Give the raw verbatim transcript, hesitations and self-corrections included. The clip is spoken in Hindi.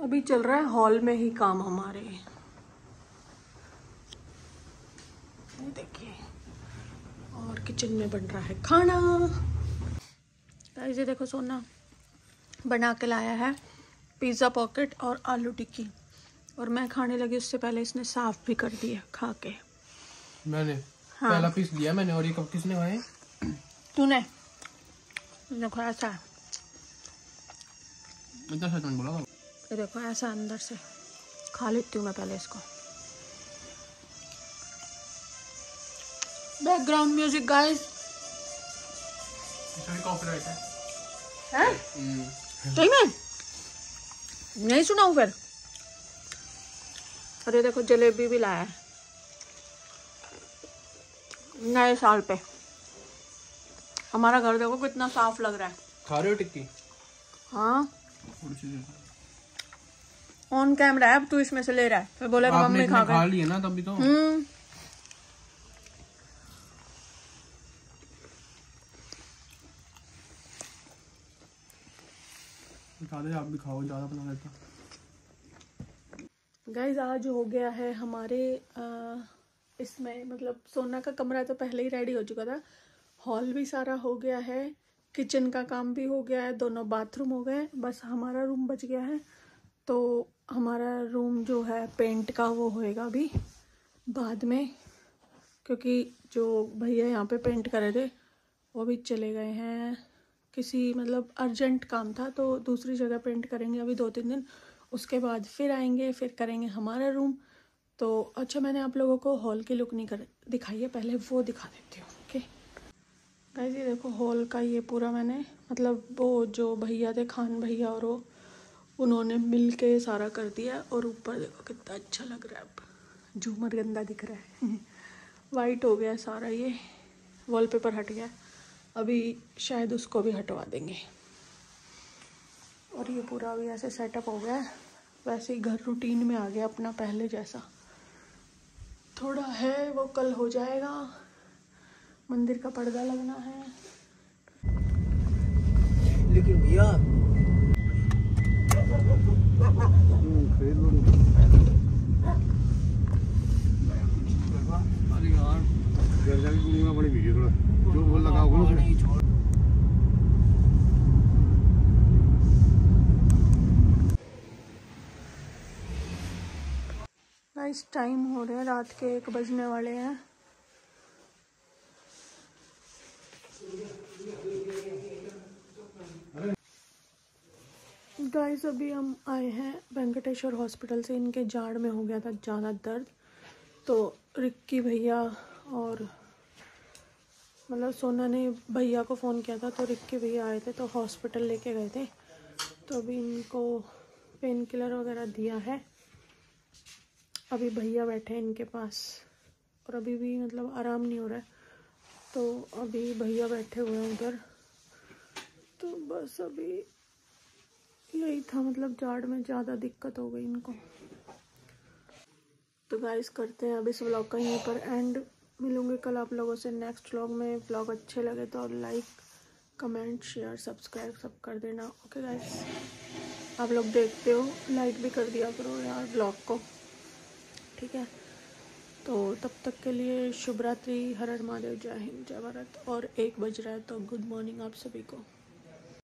अभी चल रहा है हॉल में ही काम हमारे। देखिए, और किचन में बन रहा है खाना। ये देखो सोना बना के लाया है पिज़्ज़ा पॉकेट और आलू टिक्की, और मैं खाने लगी उससे पहले इसने साफ भी कर दिया खा के। मैंने हाँ। पहला पीस लिया मैंने, और ये कब किसने खाए? तूने देखो ऐसा है, इतना सच में बोला। ये देखो ऐसा अंदर से खा लेती हूँ मैं पहले इसको। Background music guys. इसमें कॉपीराइट है। हैं? सही में नहीं सुनाऊं फिर। अरे देखो जलेबी भी लाया है नए साल पे। हमारा घर देखो कितना साफ लग रहा है। खा रहे हो टिक्की? हाँ ऑन कैमरा है, अब तू इसमें से ले रहा है फिर बोलेगा मम्मी खा गई। खा लिए ना तभी तो। हम्म आप भी खाओ, ज्यादा बना लेता। गाइज आज हो गया है हमारे आ, इसमें मतलब सोना का कमरा तो पहले ही रेडी हो चुका था, हॉल भी सारा हो गया है, किचन का काम भी हो गया है, दोनों बाथरूम हो गए, बस हमारा रूम बच गया है। तो हमारा रूम जो है पेंट का वो होएगा अभी बाद में, क्योंकि जो भैया यहाँ पे पेंट करे थे वो भी चले गए हैं किसी मतलब अर्जेंट काम था, तो दूसरी जगह पेंट करेंगे अभी दो तीन दिन, उसके बाद फिर आएंगे फिर करेंगे हमारा रूम। तो अच्छा मैंने आप लोगों को हॉल की लुक नहीं कर दिखाई है, पहले वो दिखा देती हूँ। ओके गाइस ये देखो हॉल का ये पूरा मैंने मतलब वो जो भैया थे खान भैया और वो उन्होंने मिल के सारा कर दिया, और ऊपर देखो कितना अच्छा लग रहा है, अब झूमर गंदा दिख रहा है वाइट हो गया सारा, ये वॉलपेपर हट गया, अभी शायद उसको भी हटवा देंगे। और ये पूरा अभी ऐसे सेटअप हो गया है, वैसे ही घर रूटीन में आ गया अपना पहले जैसा। थोड़ा है वो कल हो जाएगा, मंदिर का पर्दा लगना है। लेकिन भैया बड़ी वीडियो जो बोल लगा गाइस टाइम हो रहे हैं रात के एक बजने वाले हैं। गाइस अभी हम आए हैं वेंकटेश्वर हॉस्पिटल से, इनके जाड़ में हो गया था ज़्यादा दर्द, तो रिक्की भैया और मतलब सोना ने भैया को फ़ोन किया था, तो रिक्की भैया आए थे तो हॉस्पिटल लेके गए थे, तो अभी इनको पेन किलर वगैरह दिया है। अभी भैया बैठे हैं इनके पास और अभी भी मतलब आराम नहीं हो रहा है, तो अभी भैया बैठे हुए हैं उधर। तो बस अभी यही था, मतलब जाड़ में ज़्यादा दिक्कत हो गई इनको। तो गाइस करते हैं अब इस व्लॉग का यहीं पर एंड, मिलूंगी कल आप लोगों से नेक्स्ट व्लॉग में। व्लॉग अच्छे लगे तो लाइक कमेंट शेयर सब्सक्राइब सब कर देना। ओके गाइस आप लोग देखते हो लाइक भी कर दिया करो यार व्लॉग को, ठीक है। तो तब तक के लिए शुभ रात्रि, हर हर महादेव, जय हिंद जय भारत। और एक बज रहा है तो गुड मॉर्निंग आप सभी को।